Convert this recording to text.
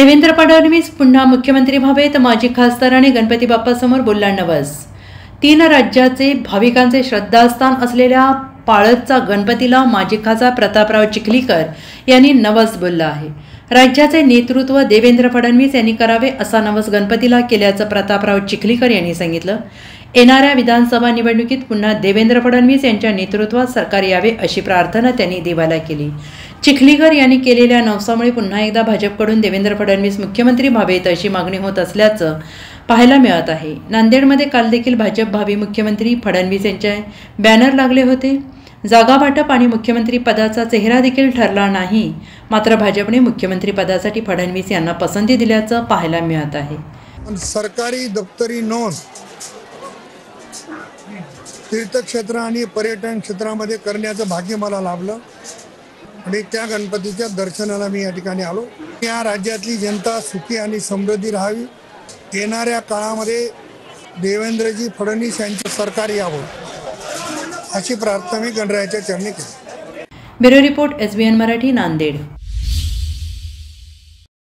देवेंद्र फडणवीस पुन्हा मुख्यमंत्री व्हावेत. माजी खासदार आणि गणपती बाप्पासमोर बोलला नवस. 3 राज्याचे भाविकांचे श्रद्धास्थान असलेल्या पाळतचा गणपतीला माजी खासदार प्रतापराव चिखलीकर यांनी नवस बोलला आहे. राज्याचे नेतृत्व देवेंद्र फडणवीस यांनी करावे असा नवस गणपतीला केल्याचं प्रतापराव चिखलीकर यांनी सांगितलं. येणाऱ्या विधानसभा निवडणुकीत पुन्हा देवेंद्र फडणवीस यांच्या नेतृत्वात सरकार यावे अशी प्रार्थना त्यांनी देवाला केली. चिखलीकर यांनी केलेल्या नवसामुळे पुन्हा एकदा भाजपकडून देवेंद्र फडणवीस मुख्यमंत्री व्हावेत अशी मागणी होत असल्याचं पाहायला मिळत आहे. नांदेडमध्ये काल देखील भाजप भावी मुख्यमंत्री फडणवीस यांचे बॅनर लागले होते. जागा वाटप आणि मुख्यमंत्री पदाचा चेहरा देखील ठरला नाही. मात्र भाजपने मुख्यमंत्री पदासाठी फडणवीस यांना पसंती दिल्याचं पाहायला मिळत आहे. सरकारी दप्तरी नोंद तीर्थक्षेत्र आणि पर्यटन क्षेत्रामध्ये करण्याचं भाग्य मला लाभलं आणि त्या गणपतीच्या दर्शनाला मी या ठिकाणी आलो. या राज्यातली जनता सुखी आणि समृद्धी राहावी. येणाऱ्या काळामध्ये देवेंद्रजी फडणवीस यांचे सरकार यावं अशी प्रार्थना मी गणरायाच्या चरणी केली. Bureau report SBN Marathi, Nanded.